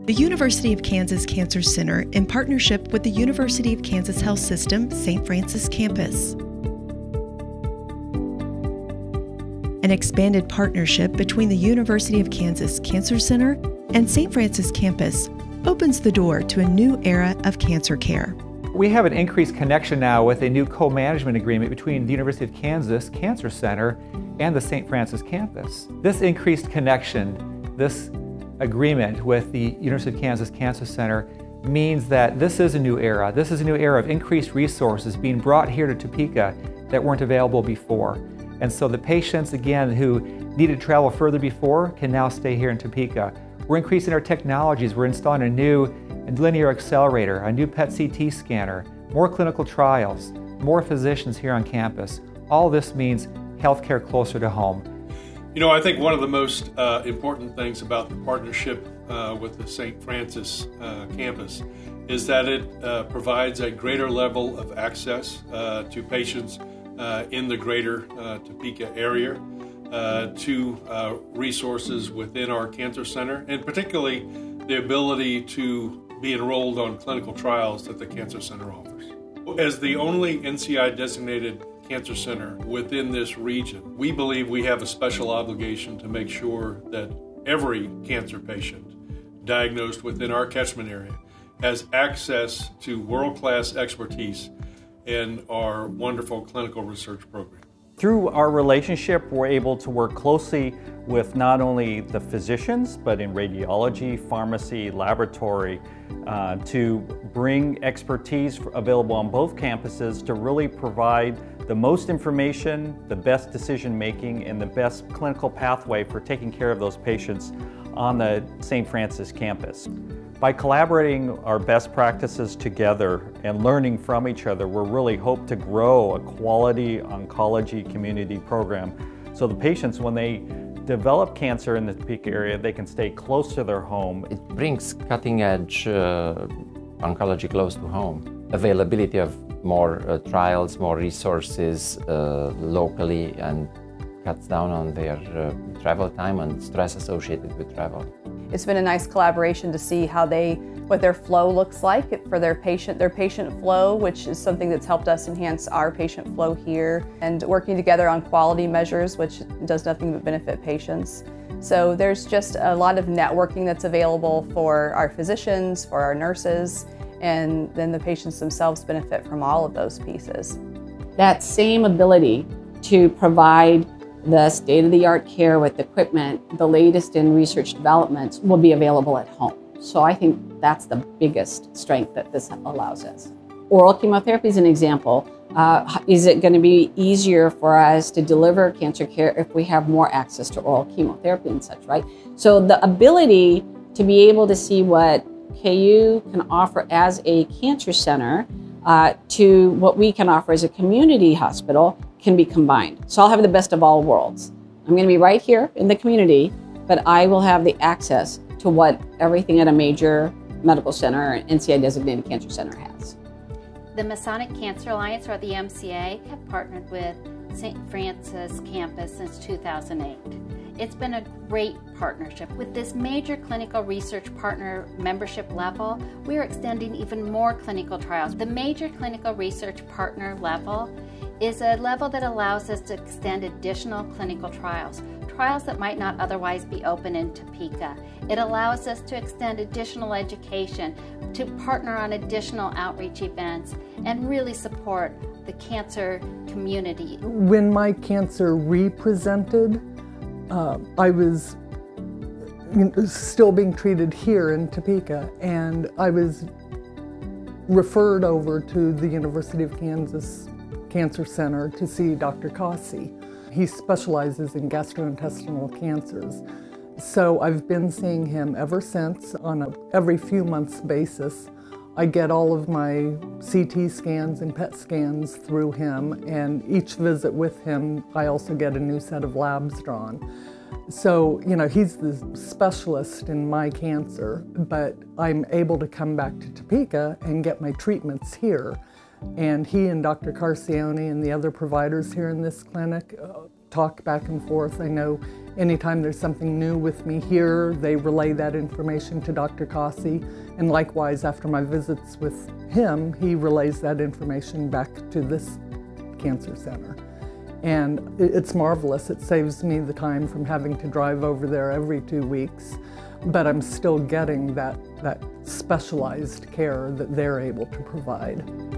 The University of Kansas Cancer Center, in partnership with the University of Kansas Health System, St. Francis Campus. An expanded partnership between the University of Kansas Cancer Center and St. Francis Campus opens the door to a new era of cancer care. We have an increased connection now with a new co-management agreement between the University of Kansas Cancer Center and the St. Francis campus. This increased connection, this agreement with the University of Kansas Cancer Center means that this is a new era. This is a new era of increased resources being brought here to Topeka that weren't available before. And so the patients, again, who needed to travel further before can now stay here in Topeka. We're increasing our technologies. We're installing a new linear accelerator, a new PET-CT scanner, more clinical trials, more physicians here on campus. All this means healthcare closer to home. You know, I think one of the most important things about the partnership with the St. Francis campus is that it provides a greater level of access to patients in the greater Topeka area, to resources within our cancer center, and particularly the ability to be enrolled on clinical trials that the Cancer Center offers. As the only NCI designated cancer center within this region, we believe we have a special obligation to make sure that every cancer patient diagnosed within our catchment area has access to world-class expertise in our wonderful clinical research program. Through our relationship, we're able to work closely with not only the physicians, but in radiology, pharmacy, laboratory, to bring expertise available on both campuses to really provide the most information, the best decision making, and the best clinical pathway for taking care of those patients on the St. Francis campus. By collaborating our best practices together and learning from each other, we really hope to grow a quality oncology community program so the patients, when they develop cancer in the Topeka area, they can stay close to their home. It brings cutting-edge oncology close to home. Availability of more trials, more resources locally, and cuts down on their travel time and stress associated with travel. It's been a nice collaboration to see how what their flow looks like for their patient flow, which is something that's helped us enhance our patient flow here, and working together on quality measures, which does nothing but benefit patients. So there's just a lot of networking that's available for our physicians, for our nurses, and then the patients themselves benefit from all of those pieces. That same ability to provide the state-of-the-art care with equipment, the latest in research developments, will be available at home. So I think that's the biggest strength that this allows us. Oral chemotherapy is an example. Is it going to be easier for us to deliver cancer care if we have more access to oral chemotherapy and such, right? So the ability to be able to see what KU can offer as a cancer center to what we can offer as a community hospital can be combined. So I'll have the best of all worlds. I'm going to be right here in the community, but I will have the access to what everything at a major medical center or NCI designated cancer center has. The Masonic Cancer Alliance, or the MCA, have partnered with St. Francis campus since 2008. It's been a great partnership. With this major clinical research partner membership level, we are extending even more clinical trials. The major clinical research partner level is a level that allows us to extend additional clinical trials that might not otherwise be open in Topeka. It allows us to extend additional education, to partner on additional outreach events, and really support the cancer community. When my cancer represented, I was still being treated here in Topeka, and I was referred over to the University of Kansas Cancer Center to see Dr. Kasi. He specializes in gastrointestinal cancers. So I've been seeing him ever since on a every few months basis. I get all of my CT scans and PET scans through him, and each visit with him, I also get a new set of labs drawn. So, you know, he's the specialist in my cancer, but I'm able to come back to Topeka and get my treatments here. And he and Dr. Carcione and the other providers here in this clinic talk back and forth. I know Anytime there's something new with me here, they relay that information to Dr. Kasi, and likewise after my visits with him, he relays that information back to this cancer center. And it's marvelous. It saves me the time from having to drive over there every 2 weeks, but I'm still getting that specialized care that they're able to provide.